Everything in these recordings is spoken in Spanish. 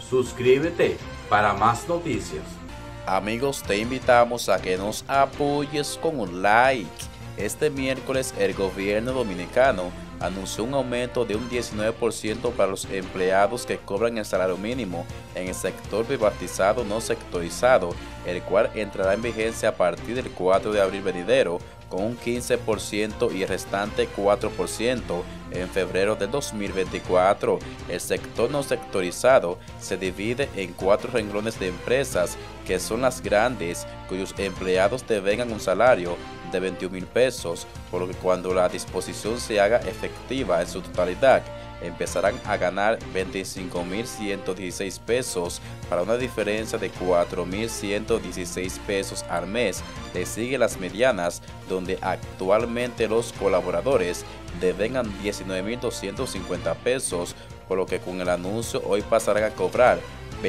Suscríbete para más noticias. Amigos, te invitamos a que nos apoyes con un like. Este miércoles el gobierno dominicano anunció un aumento de un 19% para los empleados que cobran el salario mínimo en el sector privatizado no sectorizado, el cual entrará en vigencia a partir del 4 de abril venidero, con un 15% y el restante 4% en febrero de 2024. El sector no sectorizado se divide en 4 renglones de empresas, que son las grandes, cuyos empleados devengan un salario de 21,000 pesos, por lo que cuando la disposición se haga efectiva en su totalidad, empezarán a ganar 25,116 pesos, para una diferencia de 4,116 pesos al mes. Le siguen las medianas, donde actualmente los colaboradores devengan 19,250 pesos, por lo que con el anuncio hoy pasarán a cobrar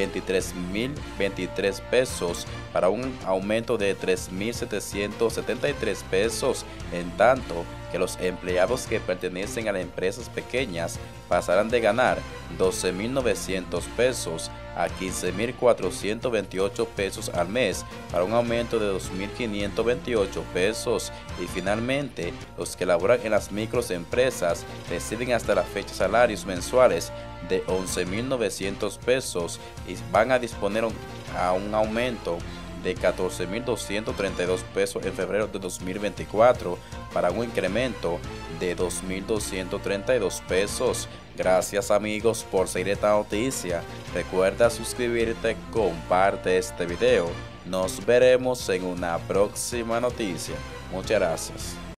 23,023 pesos, para un aumento de 3,773 pesos, en tanto que los empleados que pertenecen a las empresas pequeñas pasarán de ganar 12,900 pesos a 15,428 pesos al mes, para un aumento de 2,528 pesos. Y finalmente, los que laboran en las microempresas reciben hasta la fecha salarios mensuales de 11,900 pesos y van a disponer a un aumento de 14,232 pesos en febrero de 2024, para un incremento de 2,232 pesos. Gracias, amigos, por seguir esta noticia. Recuerda suscribirte, comparte este video. Nos veremos en una próxima noticia. Muchas gracias.